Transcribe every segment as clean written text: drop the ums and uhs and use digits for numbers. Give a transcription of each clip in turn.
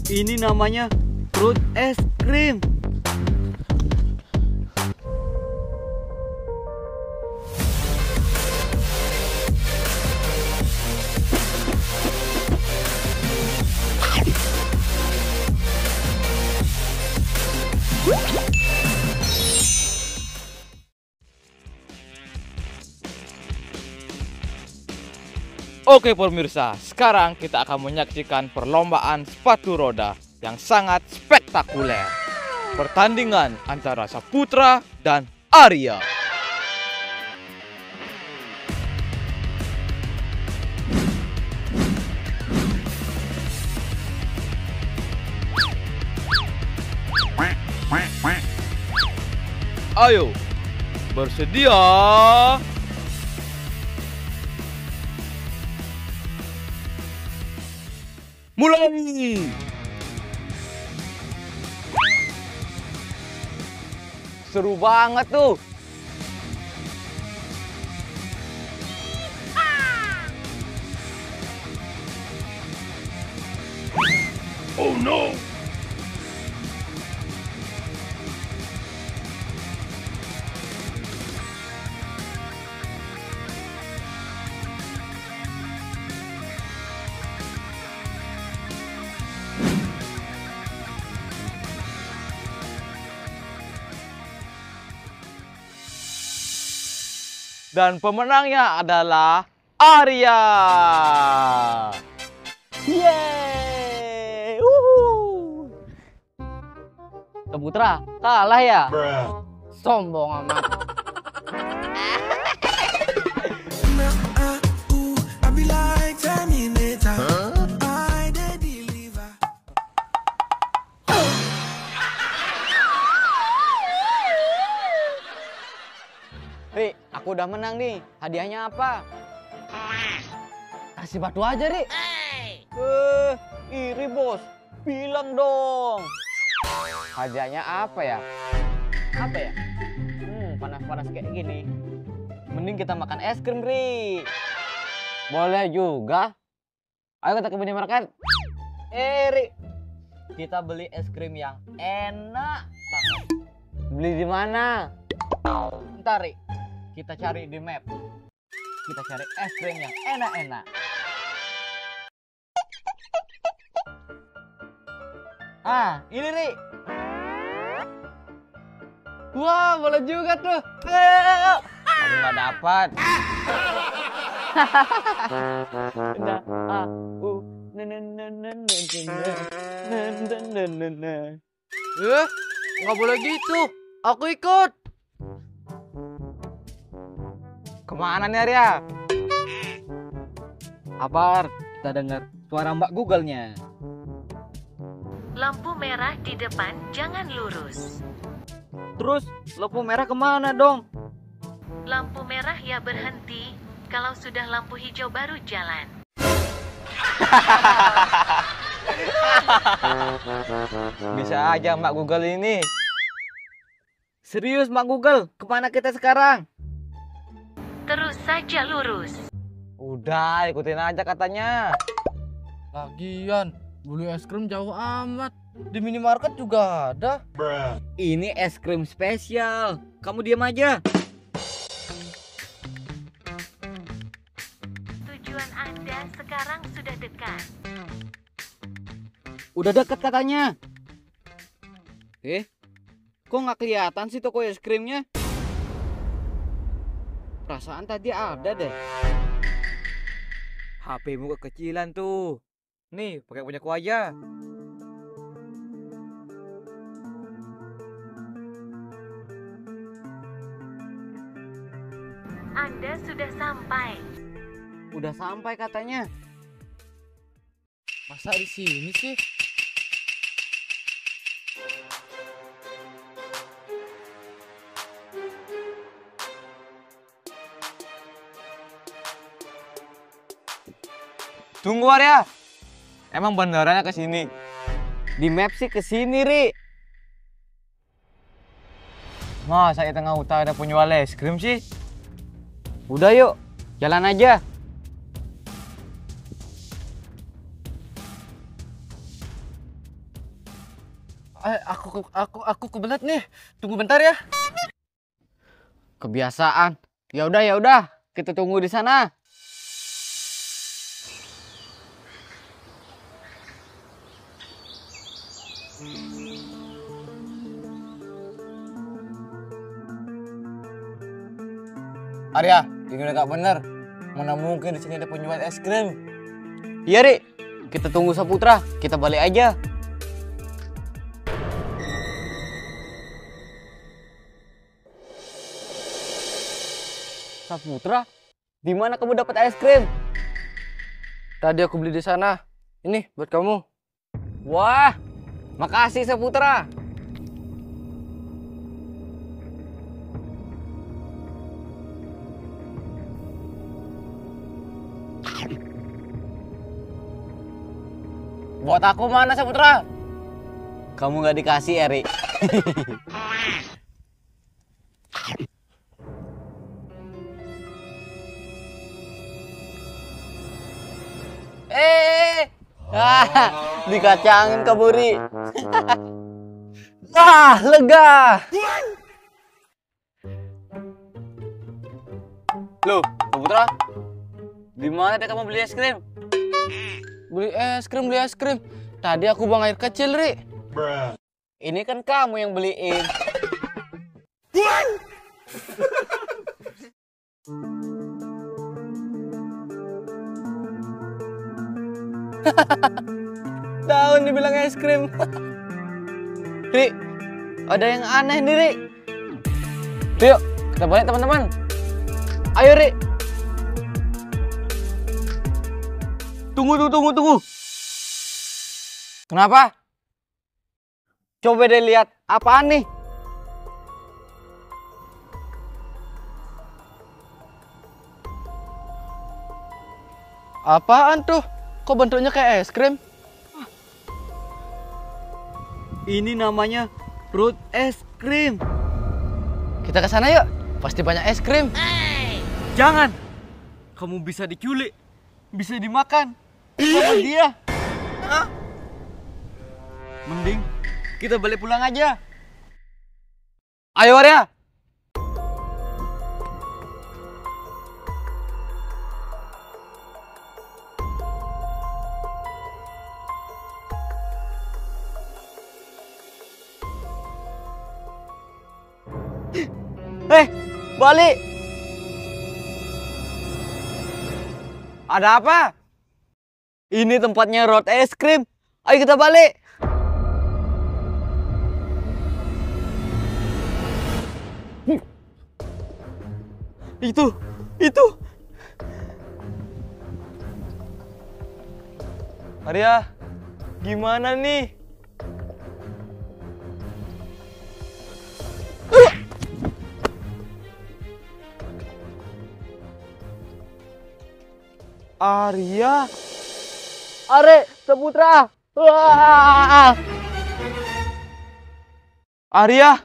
Ini namanya fruit es krim. Oke pemirsa, sekarang kita akan menyaksikan perlombaan sepatu roda yang sangat spektakuler. Pertandingan antara Saputra dan Arya. Ayo, bersedia? Mulai! Seru banget tuh. Oh no! Dan pemenangnya adalah Arya. Yeay! Wuhu! Saputra kalah ya? Sombong amat. Ri, aku udah menang nih. Hadiahnya apa? Kasih batu aja, Ri. Iri bos. Bilang dong. Hadiahnya apa ya? Apa ya? Panas-panas kayak gini. Mending kita makan es krim, Ri. Boleh juga. Ayo kita ke minimarket. Ri. Kita beli es krim yang enak banget. Beli di mana? Ntar, Ri. Kita cari di map. Kita cari es krim yang enak-enak. Ah, ini Ri. Wah, boleh juga tuh. Ayo. Aku nggak dapat. Nah, aku nggak boleh gitu. Aku ikut. Kemana nih Arya? Kabar, kita dengar suara Mbak Google-nya. Lampu merah di depan, jangan lurus. Terus lampu merah kemana dong? Lampu merah ya berhenti, kalau sudah lampu hijau baru jalan. Bisa aja Mbak Google ini. Serius Mbak Google, kemana kita sekarang? Terus saja lurus. Udah, ikutin aja katanya. Lagian, beli es krim jauh amat. Di minimarket juga ada. Ini es krim spesial. Kamu diam aja. Tujuan Anda sekarang sudah dekat. Udah dekat katanya. Kok nggak kelihatan sih toko es krimnya? Perasaan tadi ada deh. HP-mu kekecilan tuh. Nih, pakai punyaku aja. Anda sudah sampai. Udah sampai katanya. Masa di sini sih? Tunggu Arya. Emang benerannya ke sini? Di map sih ke sini, Ri. Masa di tengah hutan ada penjual es krim sih? Udah yuk, jalan aja. Aku kebelet nih. Tunggu bentar ya. Kebiasaan. Ya udah, kita tunggu di sana. Arya, ini udah gak bener. Mana mungkin di sini ada penjual es krim? Iya, Ri. Kita tunggu Saputra. Kita balik aja. Saputra, di mana kamu dapat es krim? Tadi aku beli di sana. Ini buat kamu. Wah, makasih Saputra. Buat aku mana Saputra? Kamu nggak dikasih, Eri. Dikacangin kaburi. Wah, lega. Loh, Saputra, di mana deh kamu beli es krim? Beli es krim. Tadi aku buang air kecil, Ri. Ini kan kamu yang beliin. Daun dibilang es krim. Ri, ada yang aneh nih, Ri. Yuk, kita balik teman-teman. Ayo, Ri. Tunggu. Kenapa? Coba deh lihat, apaan nih? Apaan tuh? Kok bentuknya kayak es krim? Ini namanya perut es krim. Kita ke sana yuk. Pasti banyak es krim. Jangan. Kamu bisa diculik, bisa dimakan sama dia. Hah? Mending kita balik pulang aja. Ayo, Arya. Balik. Ada apa? Ini tempatnya road es krim. Ayo kita balik. Itu. Arya, gimana nih? Arya, Are, Saputra. Wah. Arya.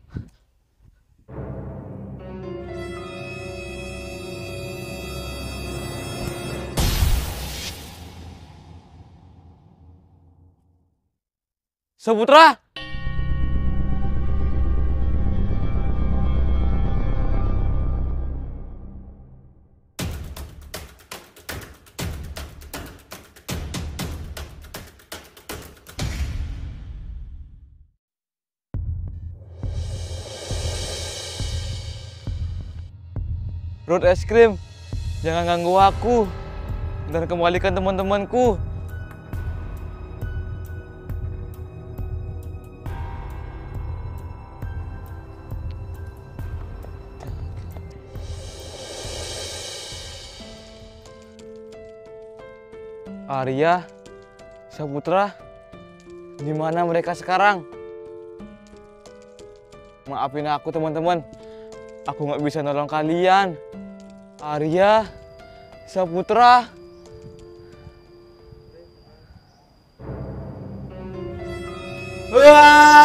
Saputra. Road es krim, jangan ganggu aku dan kembalikan teman-temanku. Arya, Saputra, di mana mereka sekarang? Maafin aku teman-teman, aku nggak bisa nolong kalian. Arya, Saputra. Wah!